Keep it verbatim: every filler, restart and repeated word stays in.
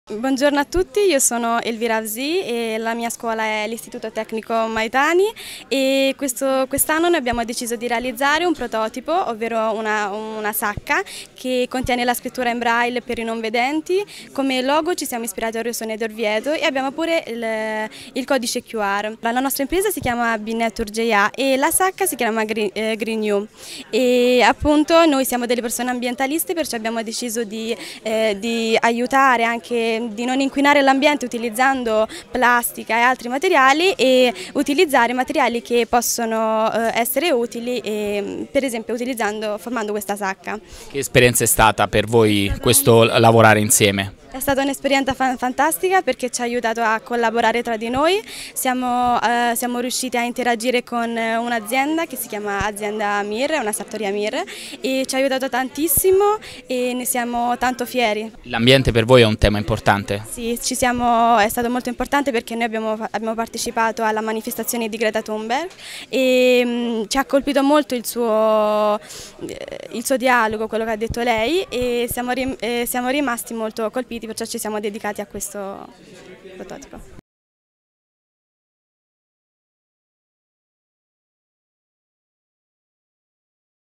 Buongiorno a tutti, io sono Elvira Avzi e la mia scuola è l'Istituto Tecnico Maitani e quest'anno noi abbiamo deciso di realizzare un prototipo, ovvero una, una sacca che contiene la scrittura in braille per i non vedenti. Come logo ci siamo ispirati a Orson d'Orvieto e abbiamo pure il, il codice Q R. La nostra impresa si chiama B-Network J A e la sacca si chiama Green, eh, Green You. E appunto noi siamo delle persone ambientaliste, perciò abbiamo deciso di, eh, di aiutare anche di non inquinare l'ambiente utilizzando plastica e altri materiali e utilizzare materiali che possono eh, essere utili, e, per esempio utilizzando, formando questa sacca. Che esperienza è stata per voi questo lavorare insieme? È stata un'esperienza fantastica perché ci ha aiutato a collaborare tra di noi, siamo, eh, siamo riusciti a interagire con un'azienda che si chiama Azienda Mir, una sartoria Mir, e ci ha aiutato tantissimo e ne siamo tanto fieri. L'ambiente per voi è un tema importante? Sì, ci siamo, è stato molto importante perché noi abbiamo, abbiamo partecipato alla manifestazione di Greta Thunberg e mh, ci ha colpito molto il suo, il suo dialogo, quello che ha detto lei, e siamo, rim, eh, siamo rimasti molto colpiti, perciò ci siamo dedicati a questo prototipo.